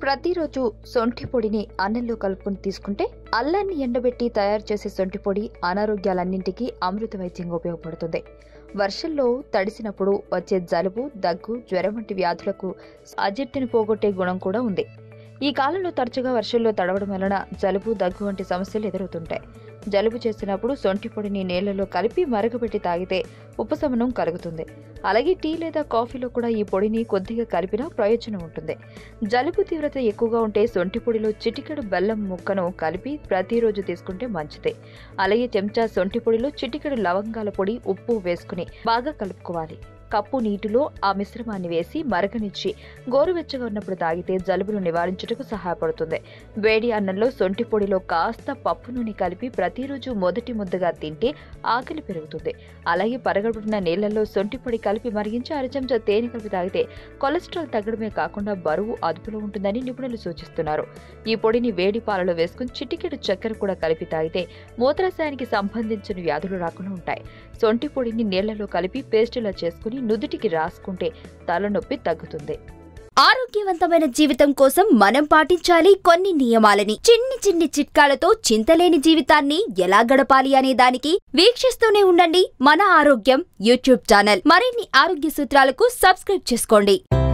ప్రతిరోజు సొంఠి పొడిని అన్నంలో కలుపుకొని తీసుకుంటే అల్లాన్ని ఎండబెట్టి తయారు చేసే సొంఠి పొడి అనారోగ్యాలన్నింటికీ అమృత వైద్యంగా ఉపయోగపడుతుంది. వర్షంలో తడిసినప్పుడు వచ్చే జలుబు, దగ్గు, జ్వరం వంటి వ్యాధులకు అజీర్తిని పోగొట్టే గుణం కూడా ఉంది. ఈ కాలంలో తరచుగా వర్షంలో తడవడం వలన జలుబు, దగ్గు వంటి సమస్యలు ఎదురవుతుంటాయి. జలుబు చేసినప్పుడు సొంఠి పొడిని నీళ్లలో కలిపి మరగబెట్టి తాగితే ఉపశమనం కలుగుతుంది. అలాగే టీ లేదా కాఫీలో కూడా ఈ పొడిని కొద్దిగా కలిపినా ప్రయోజనం ఉంటుంది. జలుబు తీవ్రత ఎక్కువగా ఉంటే సొంఠి పొడిలో చిటికెడు బెల్లం ముక్కను కలిపి ప్రతిరోజు తీసుకుంటే మంచిదే. అలాగే చెంచా సొంఠి పొడిలో చిటికెడు లవంగాల పొడి, ఉప్పు వేసుకుని బాగా కలుపుకోవాలి. కప్పు నీటిలో ఆ మిశ్రమాన్ని వేసి మరగనిచ్చి గోరువెచ్చగా ఉన్నప్పుడు తాగితే జలుబును నివారించుటకు సహాయపడుతుంది. వేడి అన్నంలో సొంఠి పొడిలో కాస్త పప్పు నూనె కలిపి ప్రతిరోజు మొదటి ముద్దగా తింటే ఆకలి పెరుగుతుంది. అలాగే పరగడుపున నీళ్లలో సొంఠి పొడి కలిపి మరిగించి అరచెంచా తేనె కలిపి తాగితే కొలెస్ట్రాల్ తగ్గడమే కాకుండా బరువు అదుపులో ఉంటుందని నిపుణులు సూచిస్తున్నారు. ఈ పొడిని వేడి పాలలో వేసుకుని చిటికెడు చక్కెర కూడా కలిపి తాగితే మూత్రాశయానికి సంబంధించిన వ్యాధులు రాకుండా ఉంటాయి. సొంఠి పొడిని నీళ్లలో కలిపి పేస్టులా చేసుకుని నుదుటికి రాసుకుంటే తలనొప్పి తగ్గుతుంది. ఆరోగ్యవంతమైన జీవితం కోసం మనం పాటించాలి కొన్ని నియమాలని. చిన్ని చిన్ని చిట్కాలతో చింతలేని జీవితాన్ని ఎలా గడపాలి అనే దానికి వీక్షిస్తూనే ఉండండి మన ఆరోగ్యం యూట్యూబ్ ఛానల్. మరిన్ని ఆరోగ్య సూత్రాలకు సబ్స్క్రైబ్ చేసుకోండి.